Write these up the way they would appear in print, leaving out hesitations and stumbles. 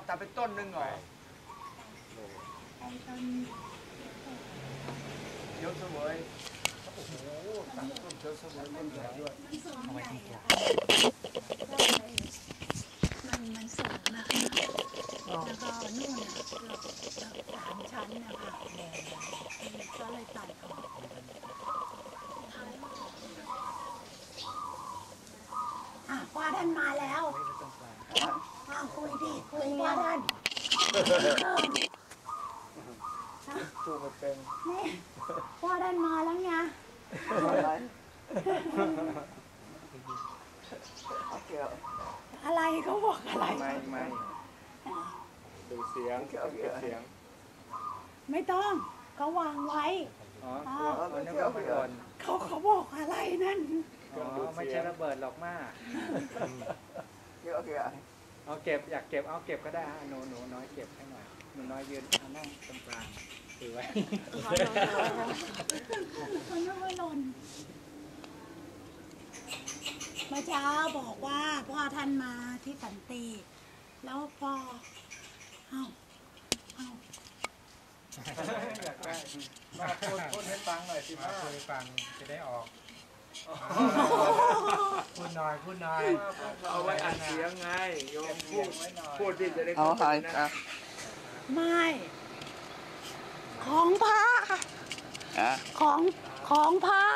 ตัดเป็นต้นหนึ่งเหรอเขียวเสวยโอ้โหตัดต้นเขียวเสวยต้นใหญ่ด้วยเอาไว้ที่ตัวมันสูงนะคะแล้วก็นู่นน่ะเกือบ3 ชั้นนะคะก็เลยตัดออกพ่อท่านมาแล้วคุยดิคุยพ่อท่านจูบเป็นนี่พ่อท่านมาแล้วไงอะไรเขาบอกอะไรไม่ดูเสียงเสียงไม่ต้องเขาวางไว้เขาบอกอะไรนั่นไม่ใช่ระเบิดหรอกมากเอาเก็บอยากเก็บเอาเก็บก็ได้ฮะหนูน้อยเก็บให้หน่อยหนูน้อยยืนนั่งตรงกลางถือไว้คนนึกว่าหล่นเมื่อเช้าบอกว่าพ่อท่านมาที่สันติแล้วพออยากได้มาพูดให้ฟังหน่อยสิมาพูดให้ฟังจะได้ออกพูดหน่อยเอาไว้อ่านเสียงไงโยมพูดที่จะได้เข้าใจนะไม่ของพระของพระ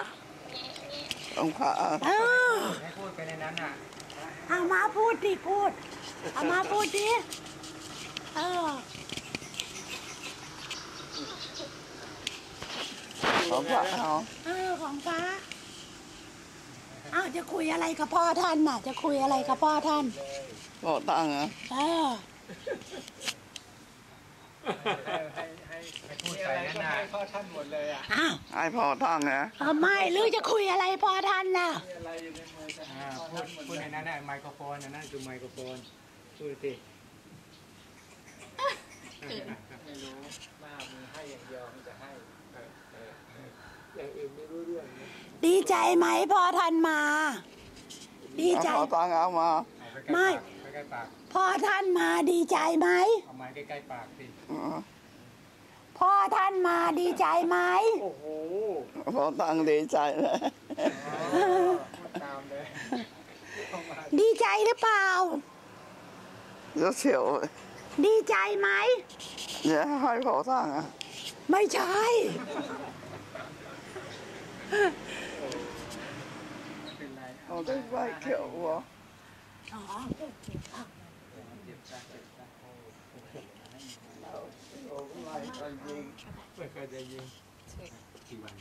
ให้พูดไปในนั้นอ่ะเอามาพูดดิพูดเอามาพูดดิของพระของพระจะคุยอะไรกับพ่อท่านน่ะจะคุยอะไรกับพ่อท่านพ่อตั้งให้พูดไปนั่นนะให้พ่อท่านหมดเลยอ่ะให้พ่อตั้งนะไม่หรือจะคุยอะไรพ่อท่านน่ะอะไรอยู่ในมือพูดในนั้นไมโครโฟนนั่นคือไมโครโฟนพูดสิไม่รู้หน้ามือให้อย่างเดียวมันจะให้อย่างอื่นไม่รู้เรื่องดีใจไหมพ่อท่านมาดีใจพ่อตั้งเอามาไม่ใกล้ปากพ่อท่านมาดีใจไหมเอาไม้ใกล้ๆปากสิพ่อท่านมาดีใจไหมโอ้โหพ่อตั้งดีใจเลยตามเลยดีใจหรือเปล่าเฉียวดีใจไหมเนี่ยให้พ่อตั้งไม่ใช่เอาได้ใบเขียววะไม่เคยจะยิงกี่วัน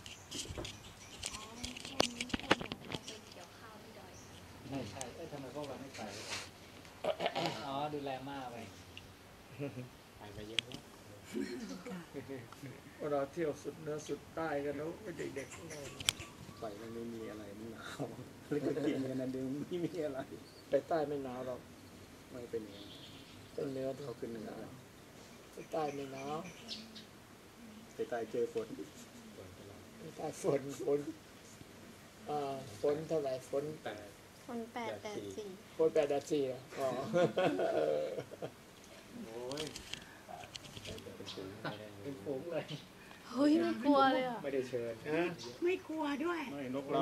ไม่ใช่ทำไมพ่อวันไม่ไปดูแลมากไปไปเยอะแล้วเราเที่ยวสุดเหนือสุดใต้กันแล้วเด็กๆไปมันไม่มีอะไรมันหนาวแล้วก็กินกันนั่นเองไม่มีอะไรไปใต้ไม่หนาวหรอกไม่เป็นอย่างนี้ต้นเนื้อเขาขึ้นเหนือไปใต้ไม่หนาวไปใต้เจอฝนไปใต้ฝนฝนเท่าไหร่ฝน8.4ฝน8.4อ๋อโอ้ยเป็นฝูงเลยเฮ้ยไม่กลัวเลยไม่ได้เชิญไม่กลัวด้วยไม่นกเรา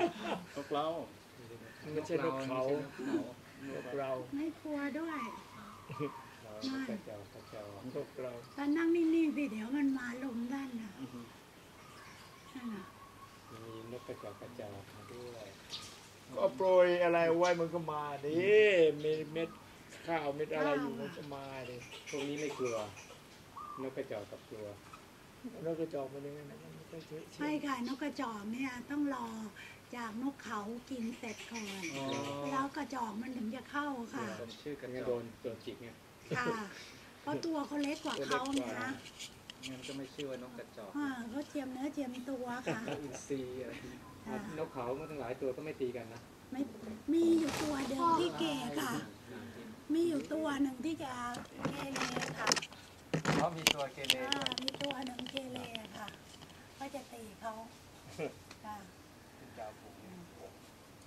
ไม่ใช่นกเขานกเราไม่กลัวด้วยนกเราตอนนั่งนิ่งๆสิเดี๋ยวมันมาลมด้านน่ะนั่นน่ะมีนกกระจอกมาด้วยก็โปรยอะไรไว้มันก็มาดิเม็ดข้าวเม็ดอะไรอยู่มันก็มาดิพวกนี้ไม่กลัวนกกระจอกกับกลัวนกกระจอกมันยังไงนะใช่ค่ะนกกระจอกเนี่ยต้องรอจากนกเขากินเสร็จก่อนแล้วกระจอกมันถึงจะเข้าค่ะชื่อกระจอกโดนจิกเนี่ยค่ะเพราะตัวเขาเล็กกว่าเขาเนี่ยนะงั้นก็ไม่ชื่อว่านกกระจอกเขาเจียมเนื้อเจียมตัวค่ะอินทรีอะไรนกเขามันทั้งหลายตัวก็ไม่ตีกันนะไม่มีอยู่ตัวเดียวที่เกค่ะมีอยู่ตัวหนึ่งที่จะเกเรค่ะเขามีตัวเกเรมีตัวหนึ่งเกเรค่ะก็จะตีเขาค่ะ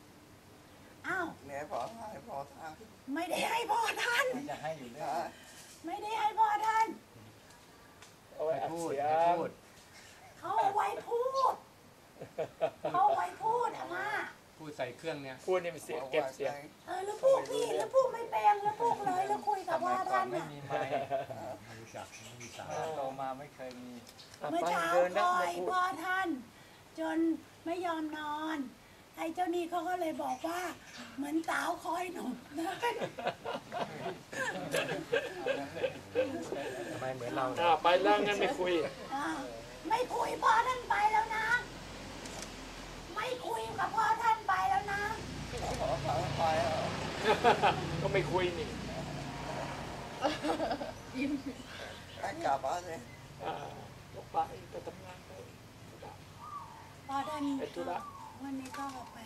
อ้าวเนี่ยพ่อให้พ่อท่านไม่ได้ให้พ่อท่านจะให้อยู่ด้วยไม่ได้ให้พ่อท่านเอาไว้อัดพูดเสียให้งพูดเขาเอาไว้พูดเขาเอาไว้พูดอะมาพูดใส่เครื่องเนี่ยพูดนี่มันเสียงเก็บเสียงแล้วพูดนี่แล้วพูดไม่แปลงแล้วพูดเลยแล้วคุยกับพ่อท่านไม่น่ะมีไม้ไม่รู้จักไม่มีสาโตมาไม่เคยมีเมื่อเช้าเดินคนะอมาย พูดพ่อท่าน จนไม่ยอมนอนไอ้เจ้านี่เขาก็เลยบอกว่าเหมือนสาวคอยหนุ่มนะทำไมเหมือนเราไปแล้วงั้นไม่คุยไม่คุยพ่อท่านไปแล้วนะ ไม่คุยกับพ่อท่านไปแล้วนะก็ไม่คุยนี่ Anh cả bao nhiêu? ก็ไปทำงานไปพ่อท่านไปธุระวันนี้ก็ไป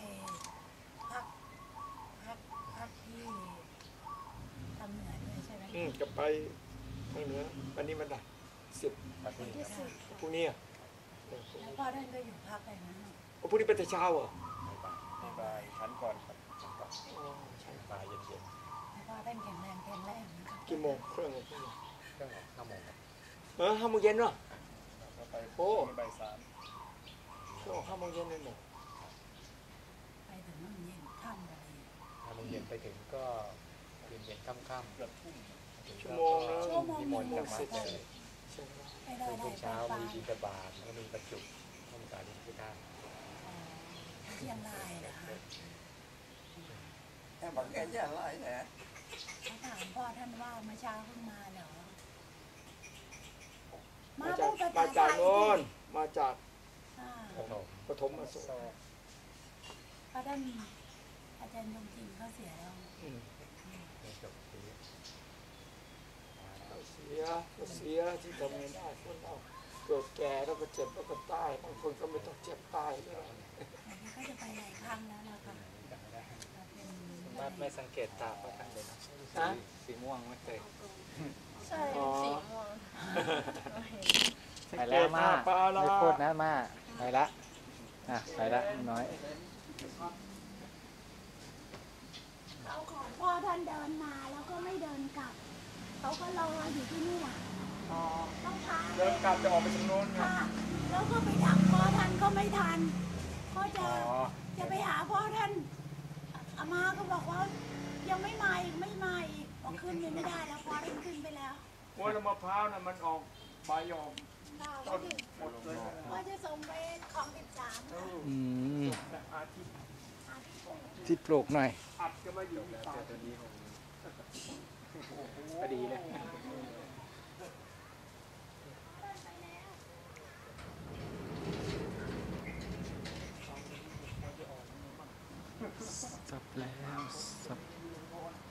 พักที่ทำเหนือด้วยใช่ไหมจะไปทางเหนือวันนี้มันไหน10 วันที่สิบพรุ่งนี้อ่ะแล้วพ่อท่านก็อยู่พักอะไรนั้นน่ะพรุ่งนี้เป็นแต่เช้าเหรอบายชั้นก่อนครับใช่บ่ายเย็นแล้วพ่อท่านแข็งแรงนะคะกี่โมงเครื่องพรุ่งนี้ๆเครื่องออก5 โมงครับ 5 โมงเย็นเหรอก็ไปโอ้บ่ายสามเครื่องออก5 โมงเย็นเลยเหรอไปถึงนั่นเย็นค่ำเลย 5 โมงเย็นไปถึงก็เย็นๆค่ำๆเกือบทุ่มชั่วโมงนึงนิมนต์จากมาเจอใช่ไหมไปได้ทุกไปเช้าฟังมีบิณฑบาตแล้วก็มีประจุท่านสาธิตพุทธาเชียงรายเหรอคะ Em bằng cái gì lại nè? เขาถามพ่อท่านว่าเมื่อเช้าเพิ่งมาเหรอมามาจาพูกดภาษาไทโน่นยมาจากอ่าปฐมอโศกเพราะท่านอาจารย์ยงจินเขาเสียแล้วไม่จบปีเสียที่ทำไม่ได้คนเราเกิดแก่แล้วก็เจ็บแล้วก็ตายบางคนก็ไม่ต้องเจ็บตายก็ได้อันนี้ก็จะไปหลายครั้งแล้วล่ะค่ะเราเป็นไม่สังเกตตาประทันเลยนะฮะสีม่วงไม่เคยใช่สีม่วงไปแล้วมาปลาละไม่พูดนะมาไปละไปละน้อยเขาขอพ่อท่านเดินมาแล้วก็ไม่เดินกลับ เขาก็รออยู่ที่นี่อ่ะต้องพาเดินกลับจะออกไปทางโน้นไงค่ะแล้วก็ไปดักพ่อท่านก็ไม่ทันก็จะไปหาพ่อท่านอามาก็บอกว่ายังไม่มาอีกไม่มาอีกบอกขึ้นยังไม่ได้แล้วพ่อท่านขึ้นไปแล้วมวยมะพร้าวน่ะมันออกใบออกค่ะต้นหมดเลยนะว่าจะส่งไปของ13ค่ะอาทิตย์ที่ปลูกหน่อยอัดก็มาอยู่ที่ตายพอดีเลยสับแล้วสับ